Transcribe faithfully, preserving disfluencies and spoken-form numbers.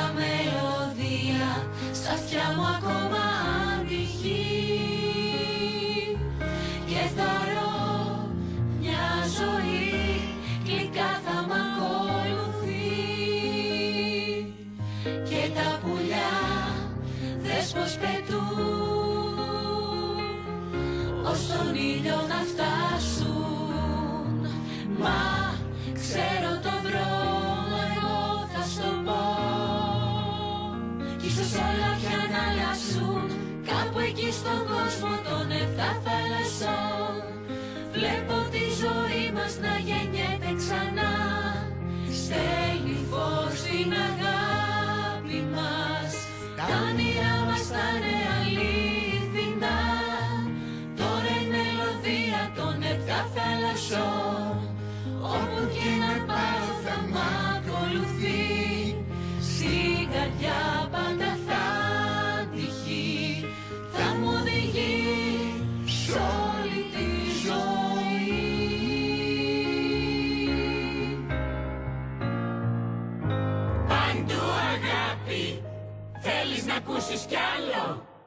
μελωδία στα αυτιά μου ακόμα αντυχεί. Και θωρώ μια ζωή γλυκά θα μ' ακολουθεί. Και τα πουλιά δες πως πετούν ως τον ήλιο να φτάσουν. Μα ξέρω τον δρόμο εγώ θα στο πω. Κι ίσως όλα πια να αλλάξουν κάπου εκεί στον κόσμο των εφτά θαλασσών. Βλέπω τη ζωή μας να γεννιέται ξανά. Στέλνει φως στην αγάπη μας. Τα όνειρά μας θα είναι αλήθινα. Τώρα η μελωδία των εφτά θαλασσών. Όπου και να πάω θα μ' ακολουθεί. Στην καρδιά πάντα θα τυχεί. Θα μου οδηγεί σ' όλη τη ζωή. Παντού αγάπη, θέλεις να ακούσεις κι άλλο?